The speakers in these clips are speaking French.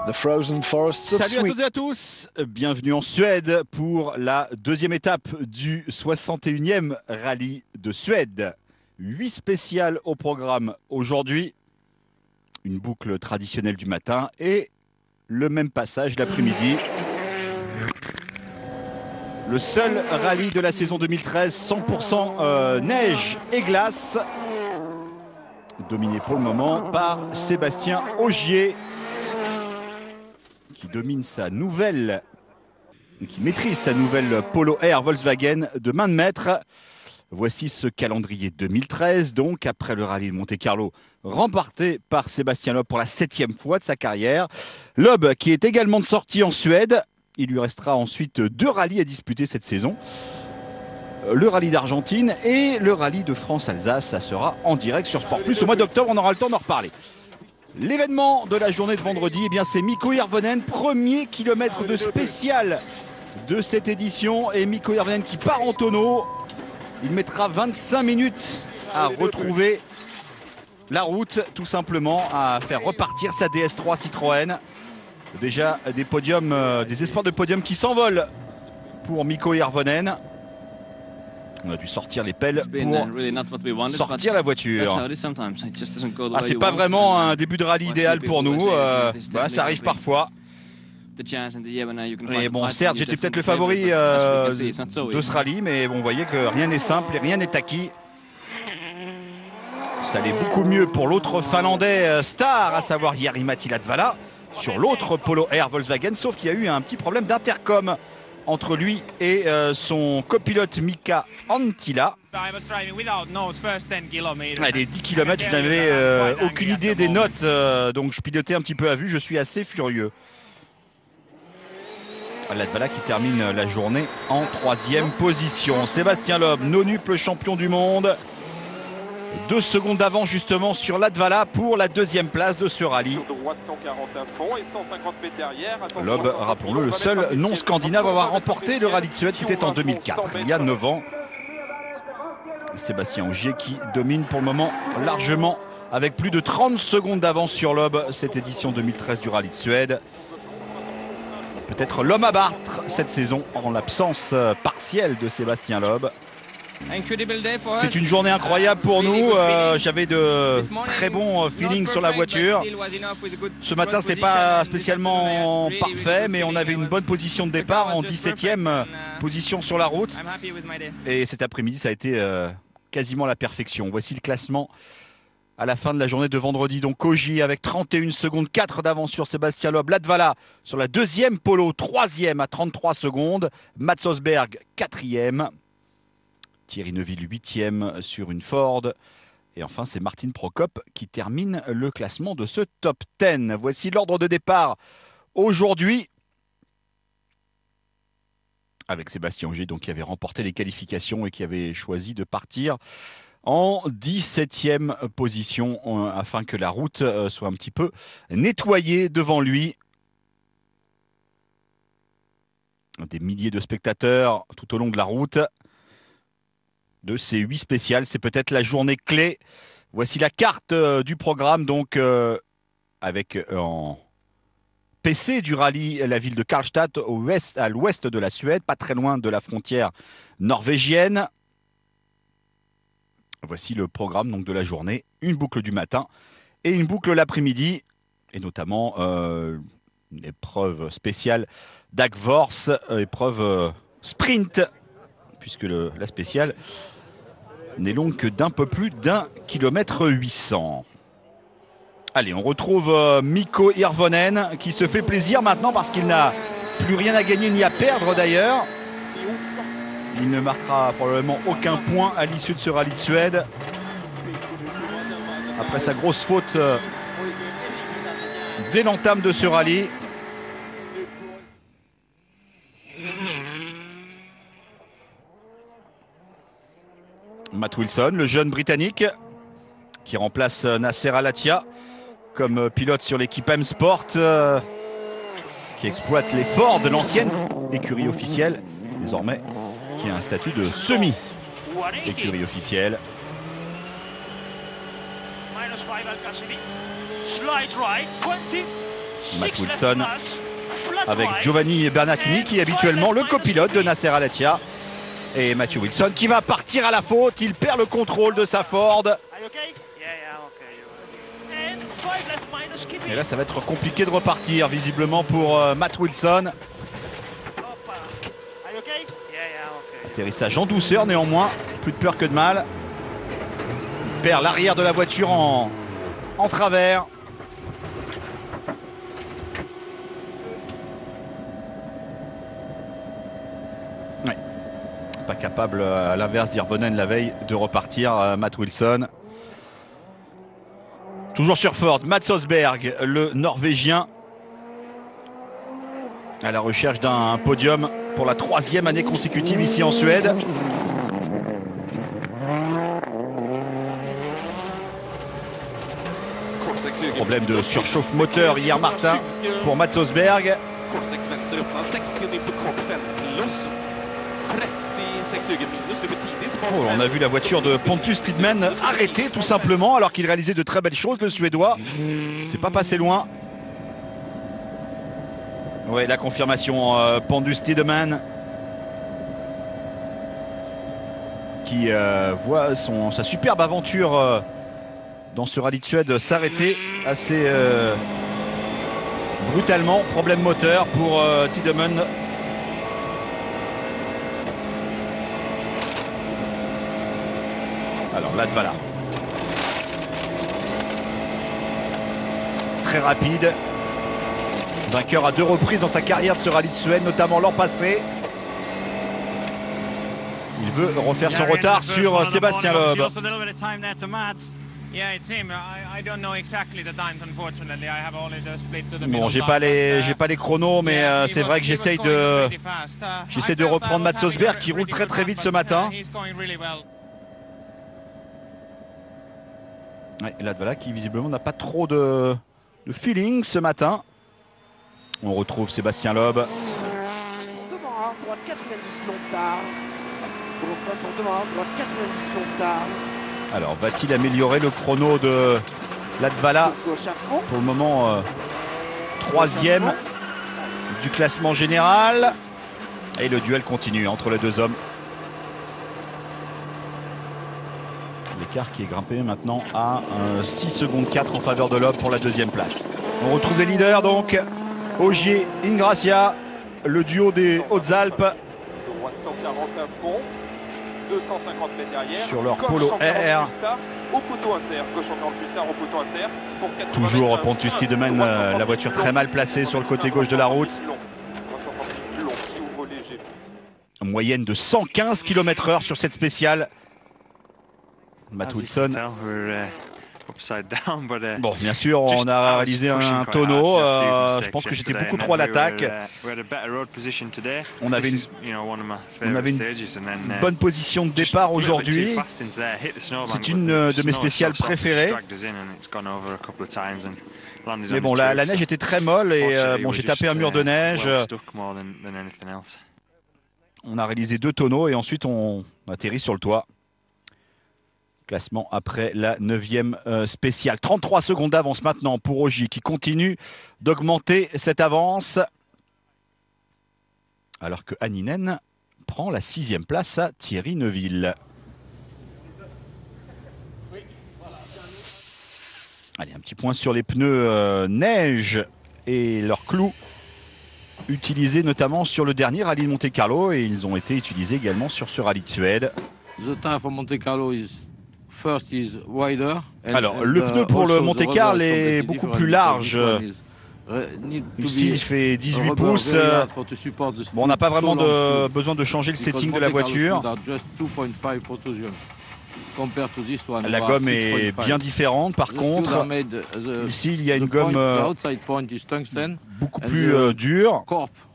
The frozen forests of Salut à Sweden. toutes et à tous, bienvenue en Suède pour la deuxième étape du 61e rallye de Suède. 8 spéciales au programme aujourd'hui, une boucle traditionnelle du matin et le même passage l'après-midi. Le seul rallye de la saison 2013, 100% neige et glace, dominé pour le moment par Sébastien Ogier, qui domine sa nouvelle, qui maîtrise sa nouvelle Polo Air Volkswagen de main de maître. Voici ce calendrier 2013, donc après le rallye de Monte-Carlo, remporté par Sébastien Loeb pour la 7e fois de sa carrière. Loeb qui est également de sortie en Suède. Il lui restera ensuite 2 rallyes à disputer cette saison. Le rallye d'Argentine et le rallye de France-Alsace, ça sera en direct sur Sport Plus. Au mois d'octobre, on aura le temps d'en reparler. L'événement de la journée de vendredi, eh bien, c'est Mikko Hirvonen, premier kilomètre de spécial de cette édition. Et Mikko Hirvonen qui part en tonneau. Il mettra 25 minutes à retrouver la route, tout simplement, à faire repartir sa DS3 Citroën. Déjà des podiums, des espoirs de podium qui s'envolent pour Mikko Hirvonen. On a dû sortir les pelles pour sortir la voiture. Ah, c'est pas vraiment un début de rallye idéal pour nous. Voilà, ça arrive parfois. Et bon, certes, j'étais peut-être le favori de ce rallye, mais bon, vous voyez que rien n'est simple et rien n'est acquis. Ça allait beaucoup mieux pour l'autre Finlandais star, à savoir Jari-Matti Latvala, sur l'autre Polo Air Volkswagen, sauf qu'il y a eu un petit problème d'intercom entre lui et son copilote Mika Anttila. Les 10 km, je n'avais aucune idée des notes, donc je pilotais un petit peu à vue, je suis assez furieux. Latvala qui termine la journée en 3e position. Sébastien Loeb, nonuple champion du monde. 2 secondes d'avance justement sur Latvala pour la 2e place de ce rallye. Loeb, rappelons-le, le seul non-scandinave à avoir remporté le rallye de Suède, c'était en 2004, il y a 9 ans. Sébastien Ogier qui domine pour le moment largement avec plus de 30 secondes d'avance sur Loeb cette édition 2013 du rallye de Suède. Peut-être l'homme à battre cette saison en l'absence partielle de Sébastien Loeb. C'est une journée incroyable pour nous. J'avais de très bons feelings sur la voiture. Ce matin, ce n'était pas spécialement parfait, mais on avait une bonne position de départ en 17e position sur la route. Et cet après-midi, ça a été quasiment la perfection. Voici le classement à la fin de la journée de vendredi. Donc Ogier avec 31 secondes, 4 d'avance sur Sébastien Loeb. Latvala sur la 2e Polo, 3e à 33 secondes. Mats Osberg, 4e. Thierry Neuville, 8e sur une Ford. Et enfin, c'est Martin Prokop qui termine le classement de ce top 10. Voici l'ordre de départ aujourd'hui. Avec Sébastien Ogier, donc, qui avait remporté les qualifications et qui avait choisi de partir en 17e position afin que la route soit un petit peu nettoyée devant lui. Des milliers de spectateurs tout au long de la route de ces 8 spéciales. C'est peut-être la journée clé. Voici la carte du programme, donc avec en PC du rallye la ville de Karlstad à l'ouest de la Suède, pas très loin de la frontière norvégienne. Voici le programme donc, de la journée, une boucle du matin et une boucle l'après-midi, et notamment une épreuve spéciale d'Agvors, épreuve sprint, puisque la spéciale n'est longue que d'un peu plus d'1 km 800. Allez, on retrouve Mikko Hirvonen qui se fait plaisir maintenant parce qu'il n'a plus rien à gagner ni à perdre d'ailleurs. Il ne marquera probablement aucun point à l'issue de ce rallye de Suède. Après sa grosse faute dès l'entame de ce rallye. Matt Wilson, le jeune Britannique, qui remplace Nasser Al-Attiyah comme pilote sur l'équipe M-Sport, qui exploite les Ford de l'ancienne écurie officielle, désormais qui a un statut de semi-écurie officielle. Slide right, 20, Matt Wilson avec Giovanni Bernacchini qui est habituellement le copilote de Nasser Al-Attiyah. Et Matthew Wilson qui va partir à la faute, il perd le contrôle de sa Ford. Et là ça va être compliqué de repartir visiblement pour Matt Wilson. Atterrissage en douceur néanmoins, plus de peur que de mal. Il perd l'arrière de la voiture en travers. Ouais. Pas capable, à l'inverse d'Irvonen la veille, de repartir Matt Wilson. Toujours sur Ford, Mats Osberg, le Norvégien, à la recherche d'un podium pour la 3e année consécutive ici en Suède. Problème de surchauffe moteur hier Martin pour Mats Osberg. Oh, on a vu la voiture de Pontus Tidman arrêter tout simplement alors qu'il réalisait de très belles choses, le Suédois. C'est pas passé loin. Ouais, la confirmation, Pontus Tidman qui voit sa superbe aventure dans ce rallye de Suède s'arrêter assez brutalement. Problème moteur pour Tidman. Alors Latvala, très rapide, vainqueur à 2 reprises dans sa carrière de ce rallye de Suède, notamment l'an passé. Il veut refaire son retard sur Sébastien Loeb. Bon, j'ai pas les chronos, mais c'est vrai que j'essaie de reprendre Mats Osberg qui roule très très vite ce matin. Ouais, Latvala qui visiblement n'a pas trop de feeling ce matin. On retrouve Sébastien Loeb. Alors va-t-il améliorer le chrono de Latvala? Pour le moment 3e du classement général. Et le duel continue entre les deux hommes. L'écart qui est grimpé maintenant à 6 secondes 4 en faveur de Loeb pour la 2e place. On retrouve les leaders donc. Ogier, Ingrassia, le duo des Hautes-Alpes. Sur leur Polo R. Toujours Pontus Tidman, la voiture très mal placée sur le côté gauche de la route. Moyenne de 115 km/h sur cette spéciale. Matt Wilson. Bon, bien sûr, on a réalisé un tonneau. Je pense que j'étais beaucoup trop à l'attaque. On avait une bonne position de départ aujourd'hui. C'est une de mes spéciales préférées. Mais bon, la neige était très molle et bon, j'ai tapé un mur de neige. On a réalisé 2 tonneaux et ensuite on atterrit sur le toit. Classement après la 9e spéciale. 33 secondes d'avance maintenant pour Ogier qui continue d'augmenter cette avance. Alors que Hänninen prend la 6e place à Thierry Neuville. Allez, un petit point sur les pneus neige et leurs clous utilisés notamment sur le dernier rallye de Monte-Carlo et ils ont été utilisés également sur ce rallye de Suède. The tire for Monte-Carlo is first is wider. Alors, le pneu pour le Monte-Carlo est beaucoup plus large. Ici, il fait 18 pouces. Bon, on n'a pas vraiment besoin de changer le setting de la voiture. La gomme est bien différente. Par contre, ici, il y a une gomme beaucoup plus dure.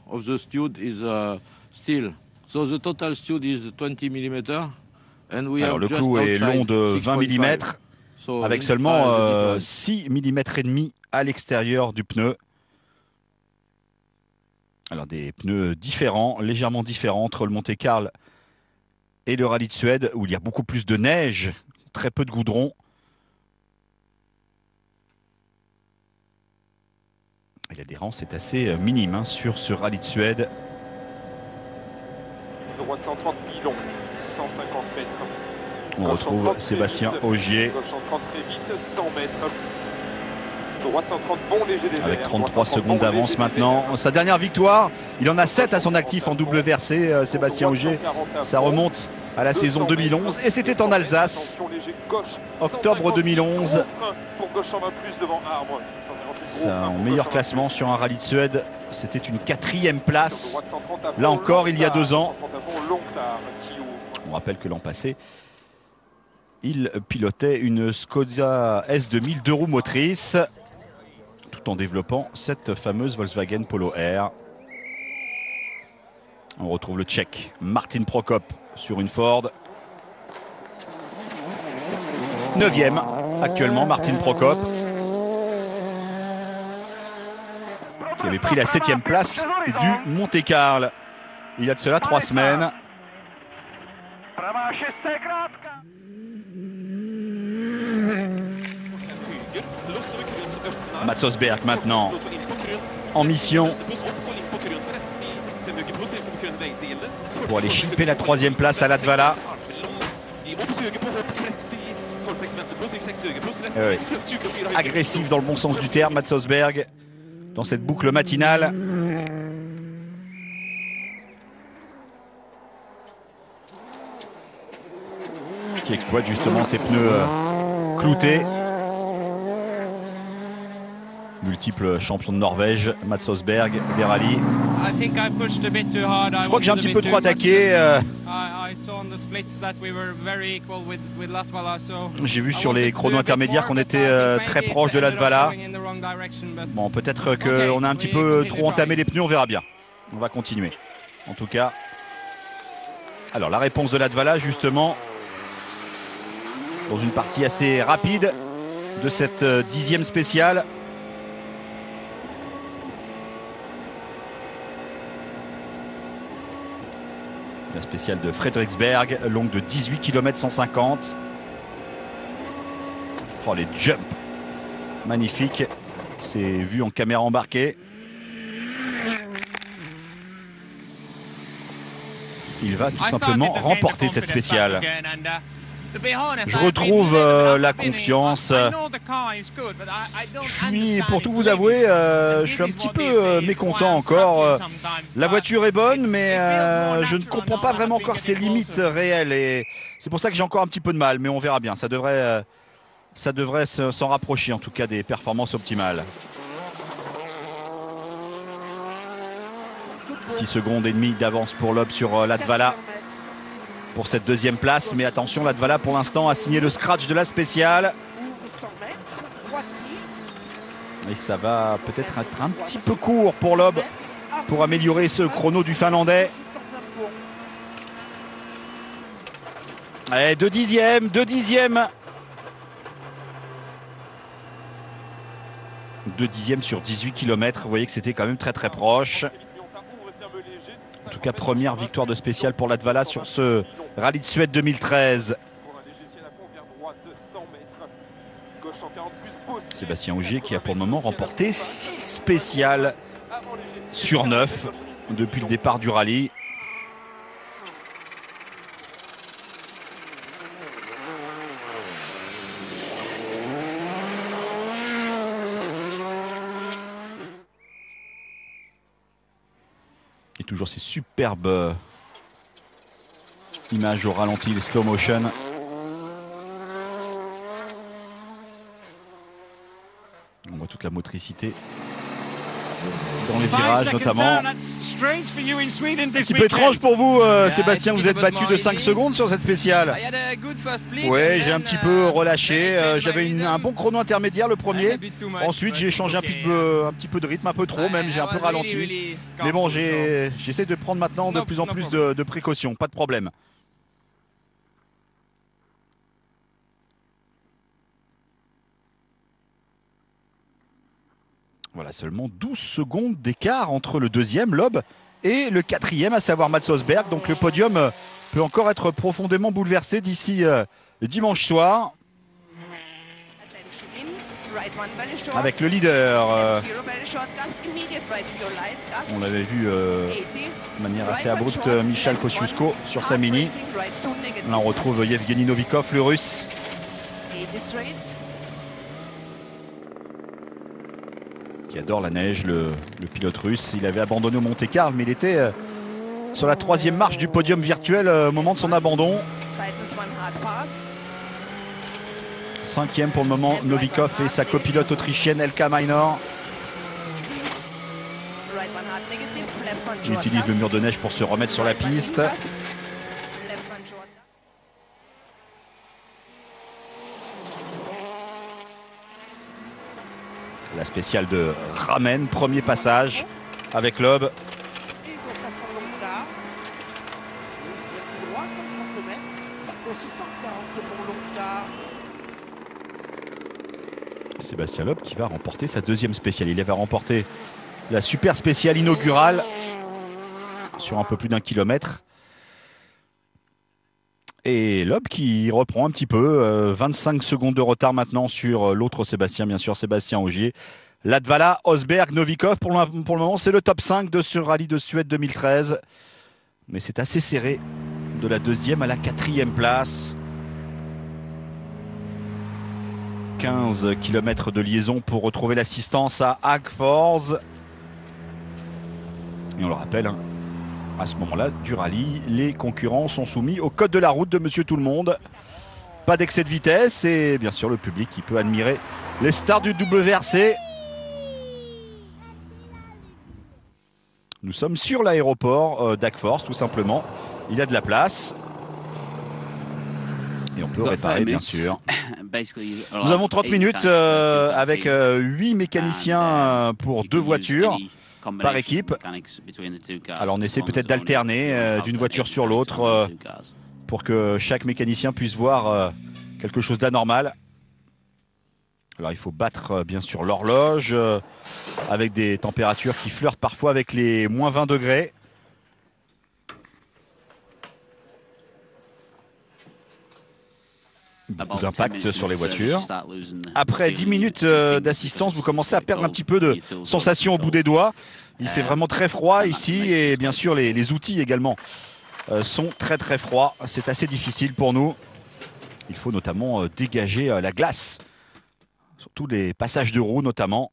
Alors le clou est long de 20 mm avec seulement 6 mm et demi à l'extérieur du pneu. Alors des pneus différents, légèrement différents entre le Monte-Carlo et le rallye de Suède où il y a beaucoup plus de neige, très peu de goudron. L'adhérence est assez minime hein, sur ce rallye de Suède. Droite 130 Milon, 150 mètres. On retrouve Sébastien Ogier. Gauche 130 très vite, 100 mètres. Droite 130 bon léger des Avec verts. 33 secondes d'avance maintenant. Sa dernière victoire, il en a 7 à son actif en double versé, Sébastien Ogier. Ça remonte à la saison 2011 et c'était en Alsace, octobre 2011. Son meilleur classement sur un rallye de Suède, c'était une 4e place. Là encore, il y a 2 ans. On rappelle que l'an passé, il pilotait une Skoda S2000 2 roues motrices, tout en développant cette fameuse Volkswagen Polo R. On retrouve le Tchèque Martin Prokop sur une Ford. 9e actuellement, Martin Prokop, qui avait pris la 7e place du Monte-Carlo il y a de cela 3 semaines. Mats Osberg maintenant en mission pour aller chipper la 3e place à Latvala. Oui. Agressif dans le bon sens du terme, Mats Osberg, dans cette boucle matinale. Qui exploite justement ses pneus cloutés. Multiple champion de Norvège, Mats Osberg, des rallyes. Je crois que j'ai un petit peu trop attaqué. J'ai vu sur les chronos intermédiaires qu'on était très proche de Latvala. Bon, peut-être qu'on a un petit peu trop entamé les pneus, on verra bien. On va continuer. En tout cas, alors la réponse de Latvala justement, dans une partie assez rapide de cette 10e spéciale. La spéciale de Frederiksberg, longue de 18 km 150. Oh, les jumps magnifiques. C'est vu en caméra embarquée. Il va tout simplement remporter cette spéciale. Je retrouve la confiance. Pour tout vous avouer, je suis un petit peu mécontent encore. La voiture est bonne, mais je ne comprends pas vraiment encore ses limites réelles. Et c'est pour ça que j'ai encore un petit peu de mal, mais on verra bien. Ça devrait s'en rapprocher, en tout cas, des performances optimales. 6 secondes et demie d'avance pour Loeb sur Latvala pour cette 2e place, mais attention, Latvala pour l'instant a signé le scratch de la spéciale. Et ça va peut-être être un petit peu court pour Loeb pour améliorer ce chrono du Finlandais. Allez, 2 dixièmes, 2 dixièmes. 2 dixièmes sur 18 km, vous voyez que c'était quand même très très proche. En tout cas, première victoire de spéciale pour Latvala sur ce rallye de Suède 2013. Sébastien Ogier qui a pour le moment remporté 6 spéciales sur 9 depuis le départ du rallye. Et toujours ces superbes images au ralenti, les slow motion. On voit toute la motricité dans les virages notamment. Un petit peu étrange pour vous, Sébastien, vous êtes battu de 5 secondes sur cette spéciale. Oui, j'ai un petit peu relâché. J'avais un bon chrono intermédiaire le premier. Ensuite, j'ai changé un petit peu de rythme, un peu trop même, j'ai un peu ralenti. Mais bon, j'essaie de prendre maintenant de plus en plus de précautions, pas de problème. Voilà, seulement 12 secondes d'écart entre le 2e, Loeb, et le 4e, à savoir Mats Osberg. Donc le podium peut encore être profondément bouleversé d'ici dimanche soir. Avec le leader On l'avait vu de manière assez abrupte Michal Kosciuszko sur sa mini. Là on retrouve Yevgeny Novikov, le russe. Qui adore la neige, le pilote russe. Il avait abandonné au Monte-Carlo, mais il était sur la 3e marche du podium virtuel au moment de son abandon. 5e pour le moment, Novikov et sa copilote autrichienne Elka Minor. Il utilise le mur de neige pour se remettre sur la piste. La spéciale de Ramen, premier passage avec Loeb. Sébastien Loeb qui va remporter sa 2e spéciale. Il avait remporté la super spéciale inaugurale sur un peu plus d'1 kilomètre. Et Loeb qui reprend un petit peu, 25 secondes de retard maintenant sur l'autre Sébastien, bien sûr, Sébastien Ogier. Latvala, Osberg, Novikov, pour le moment c'est le top 5 de ce rallye de Suède 2013. Mais c'est assez serré de la 2e à la 4e place. 15 km de liaison pour retrouver l'assistance à Hagfors. Et on le rappelle, hein, à ce moment-là du rallye, les concurrents sont soumis au code de la route de Monsieur Tout-le-Monde. Pas d'excès de vitesse et bien sûr le public qui peut admirer les stars du WRC. Nous sommes sur l'aéroport d'Hagfors tout simplement. Il y a de la place. Et on peut réparer bien sûr. Nous avons 30 minutes avec 8 mécaniciens pour 2 voitures par équipe. Alors on essaie peut-être d'alterner d'une voiture sur l'autre pour que chaque mécanicien puisse voir quelque chose d'anormal. Alors il faut battre bien sûr l'horloge avec des températures qui flirtent parfois avec les moins 20 degrés. Beaucoup d'impact sur les voitures. Après 10 minutes d'assistance, vous commencez à perdre un petit peu de sensation au bout des doigts. Il fait vraiment très froid ici et bien sûr les outils également sont très très froids. C'est assez difficile pour nous. Il faut notamment dégager la glace, sur tous les passages de roues notamment.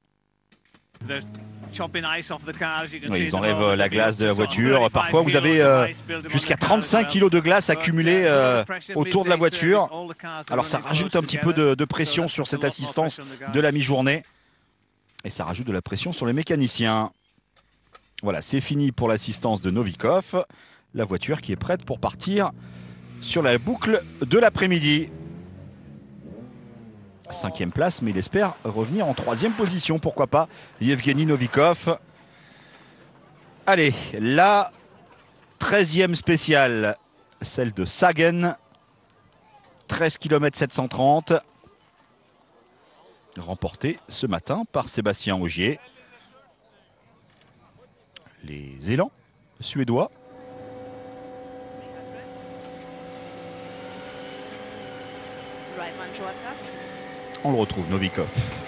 Oui, ils enlèvent la glace de la voiture. Parfois, vous avez jusqu'à 35 kg de glace accumulée autour de la voiture. Alors, ça rajoute un petit peu de pression sur cette assistance de la mi-journée. Et ça rajoute de la pression sur les mécaniciens. Voilà, c'est fini pour l'assistance de Novikov. La voiture qui est prête pour partir sur la boucle de l'après-midi. 5e place, mais il espère revenir en 3e position, pourquoi pas, Yevgeny Novikov. Allez, la 13e spéciale, celle de Sagen, 13 km 730, remportée ce matin par Sébastien Ogier. Les élans suédois. On le retrouve, Novikov.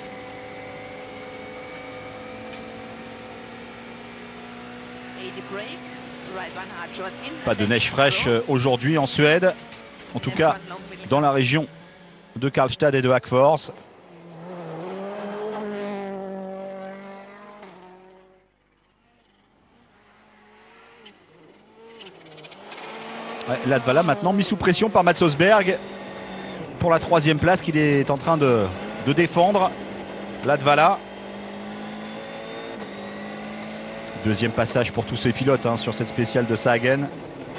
Pas de neige fraîche aujourd'hui en Suède. En tout cas, dans la région de Karlstad et de Hagfors. Ouais, Latvala maintenant mis sous pression par Mats Osberg pour la 3e place qu'il est en train de défendre. Latvala. 2e passage pour tous ces pilotes sur cette spéciale de Sagen.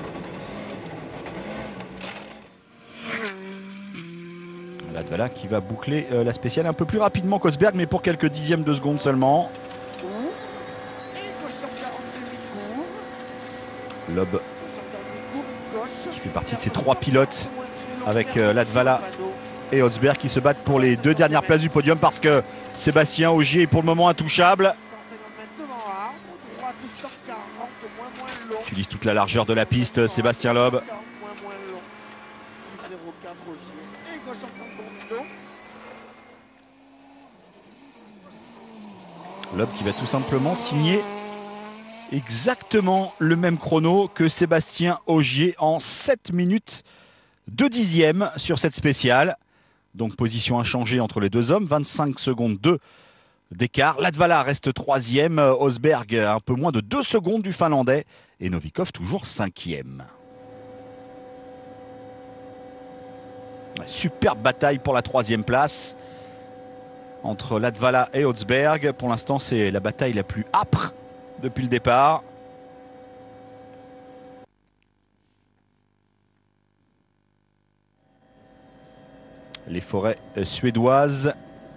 Latvala qui va boucler la spéciale un peu plus rapidement qu'Osberg, mais pour quelques dixièmes de seconde seulement. Loeb qui fait partie de ces 3 pilotes avec Latvala et Osberg qui se battent pour les 2 dernières places du podium parce que Sébastien Ogier est pour le moment intouchable. Utilise toute la largeur de la piste, Sébastien Loeb. Loeb qui va tout simplement signer exactement le même chrono que Sébastien Ogier en 7 minutes 2 dixièmes sur cette spéciale. Donc position inchangée entre les deux hommes, 25 secondes 2 d'écart. Latvala reste 3e, Osberg un peu moins de 2 secondes du Finlandais et Novikov toujours 5e. Superbe bataille pour la 3e place entre Latvala et Osberg. Pour l'instant, c'est la bataille la plus âpre depuis le départ. Les forêts suédoises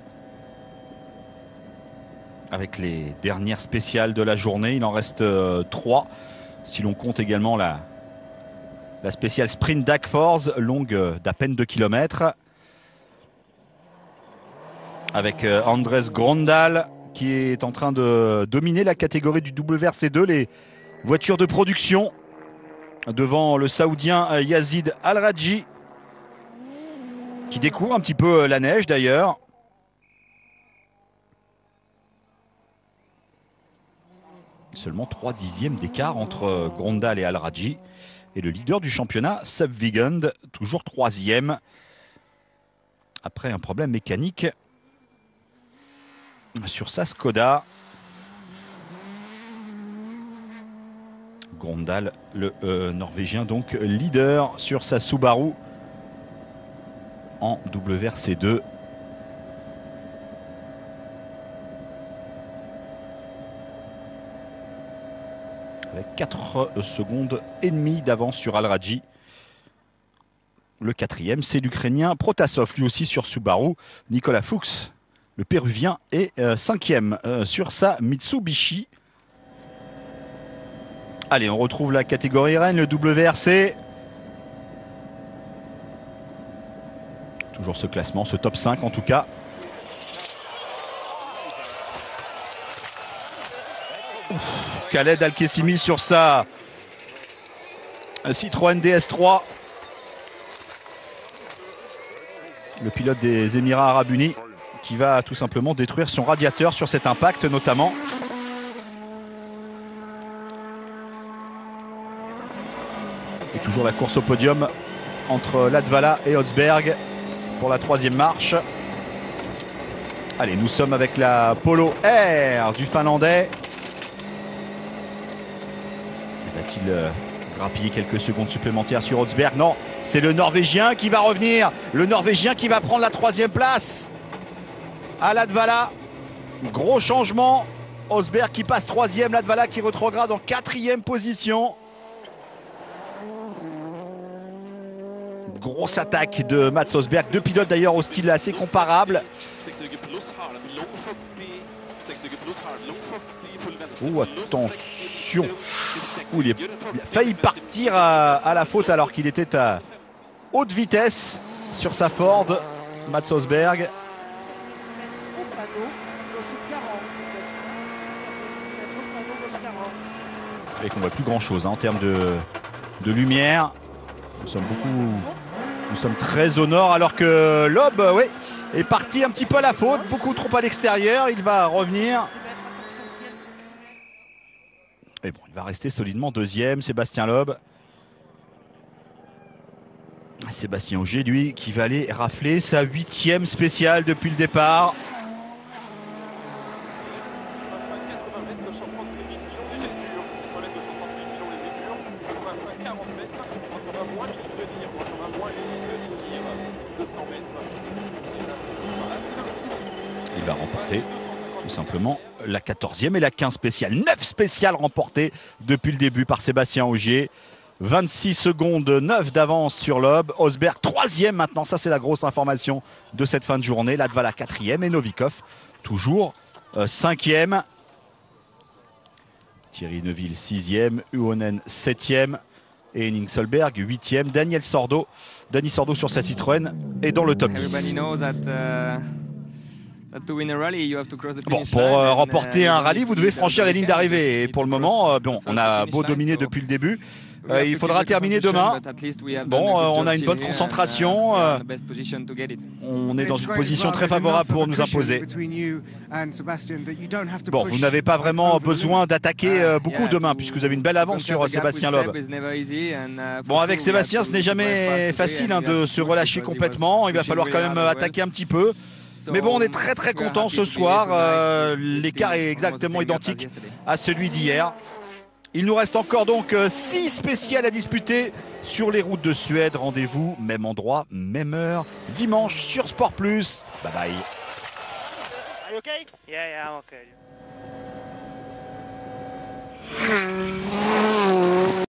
avec les dernières spéciales de la journée. Il en reste 3 si l'on compte également la spéciale sprint d'Agfors, longue d'à peine 2 km. Avec Andres Grondal qui est en train de dominer la catégorie du WRC2, les voitures de production, devant le Saoudien Yazid Al-Rajji qui découvre un petit peu la neige d'ailleurs. Seulement 3 dixièmes d'écart entre Grondal et Al-Rajji. Et le leader du championnat, Seb Wigand, toujours 3e. Après un problème mécanique sur sa Skoda. Grondal, le Norvégien, donc leader sur sa Subaru en WRC2. Avec 4 secondes et demie d'avance sur Al-Rajji. Le 4e, c'est l'Ukrainien Protasov, lui aussi sur Subaru. Nicolas Fuchs, le Péruvien, est 5e sur sa Mitsubishi. Allez, on retrouve la catégorie reine, le WRC. Toujours ce classement, ce top 5 en tout cas. Khaled Al-Kessimi sur sa Citroën DS3. Le pilote des Émirats Arabes Unis qui va tout simplement détruire son radiateur sur cet impact notamment. Et toujours la course au podium entre Latvala et Osberg pour la 3e marche. Allez, nous sommes avec la Polo Air du Finlandais. Va-t-il grappiller quelques secondes supplémentaires sur Osberg? Non, c'est le Norvégien qui va revenir. Le Norvégien qui va prendre la 3e place à Latvala. Gros changement. Osberg qui passe 3e, Latvala qui rétrograde en 4e position. Grosse attaque de Mats Osberg. Deux pilotes d'ailleurs au style assez comparable. Oh, attention. Ouh, il a failli partir à la faute alors qu'il était à haute vitesse sur sa Ford. Mats Osberg. Et qu'on voit plus grand chose en termes de lumière. Nous sommes très au nord alors que Loeb est parti un petit peu à la faute, beaucoup trop à l'extérieur. Il va revenir. Et bon, il va rester solidement 2e, Sébastien Loeb. Sébastien Ogier, lui, qui va aller rafler sa 8e spéciale depuis le départ. Il va remporter tout simplement la 14e et la 15 spéciale. 9 spéciales remportées depuis le début par Sébastien Ogier. 26 secondes 9 d'avance sur Loeb. Osberg 3e maintenant, ça c'est la grosse information de cette fin de journée. Latvala 4e et Novikov toujours 5e. Thierry Neuville 6e, Uonen 7e et Henning Solberg 8e. Dani Sordo sur sa Citroën est dans le top 10. Bon, pour remporter un rallye, vous devez franchir les lignes d'arrivée. Et pour le moment, bon, on a beau dominer depuis le début, Il faudra terminer demain. Bon, on a une bonne concentration. On est dans une position très favorable pour nous imposer. Bon, vous n'avez pas vraiment besoin d'attaquer beaucoup demain puisque vous avez une belle avance sur Sébastien Loeb. Bon, avec Sébastien, ce n'est jamais facile de se relâcher complètement. Il va falloir quand même attaquer un petit peu. Mais bon, on est très très content ce soir. L'écart est exactement identique à celui d'hier. Il nous reste encore donc 6 spéciales à disputer sur les routes de Suède. Rendez-vous, même endroit, même heure, dimanche sur Sport+. Bye bye. Are you okay? Yeah, I'm okay.